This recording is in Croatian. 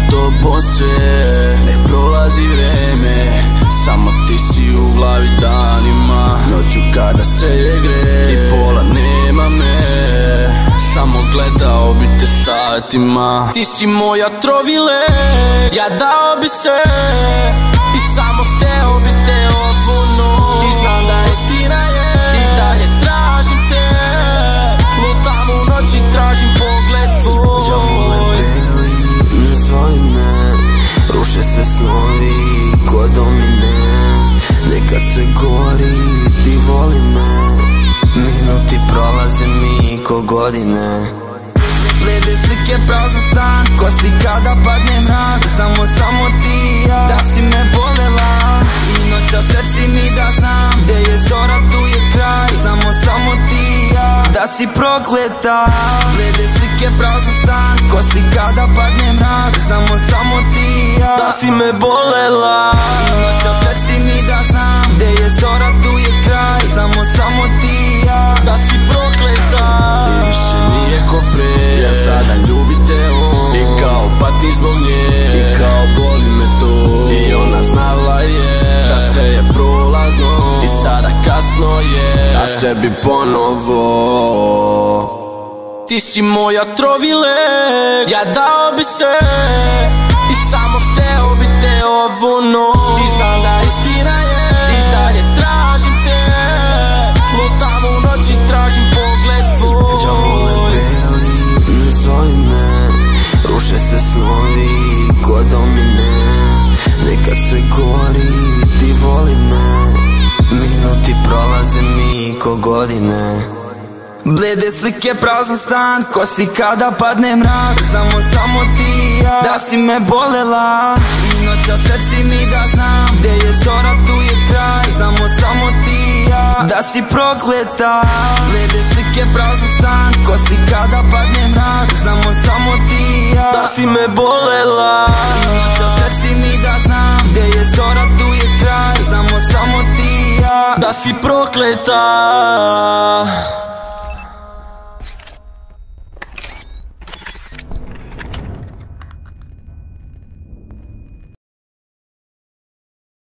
to poslije, nek prolazi vreme, samo ti si u glavi danima. Noću kada se je gre i pola nema me, samo gledao bi te satima. Ti si moja trovile, ja dao bi se i samo hteo bi te ovu noć. I znam da istina je, i dalje tražim te, lutam u noći, tražim pogled tvoj. Ja volim beli, ne zovi me, ruše se snovi ko domine. Neka sve gori, ti voli me, minuti prolaze mi ko godine. Blede slike, prazan stan, ko si kada padne mrak. Znamo samo ti i ja, da si me bolela. I noćas reci mi da znam, gde je zora tu je kraj. Znamo samo ti i ja, da si prokleta. Blede slike, prazan stan, ko si kada padne mrak. Znamo samo ti i ja, da si me bolela. I noćas reci mi da znam, gde je zora tu je kraj. Znamo samo ti i ja, da si prokleta. I više nije ko pre, jer sada ljubite on. I kao pati zbog nje, i kao boli me to. I ona znala je, da sve je prolazno. I sada kasno je, da sve bi ponovo. Ti si moja trovile, ja dao bi se i samo hteo bi te ovu noć. I znam da istina je, i dalje tražim te, lutam u noći, tražim pogled tvoj. ja volim beli, ne zovi me, ruše se snovi ko domine. Neka sve gori, ti voli me, minuti prolaze mi ko godine. Blede slike, prazan stan, ko si kada padne mrak. Znamo samo ti i ja, da si me bolela. I noćas reci mi da znam, gde je zora tu je kraj. Znamo samo ti i ja, da si prokleta. Blede slike, prazan stan, ko si kada padne mrak. Znamo samo ti i ja, da si me bolela. I noćas reci mi da znam, gde je zora tu je kraj. Znamo samo ti i ja, da si prokleta.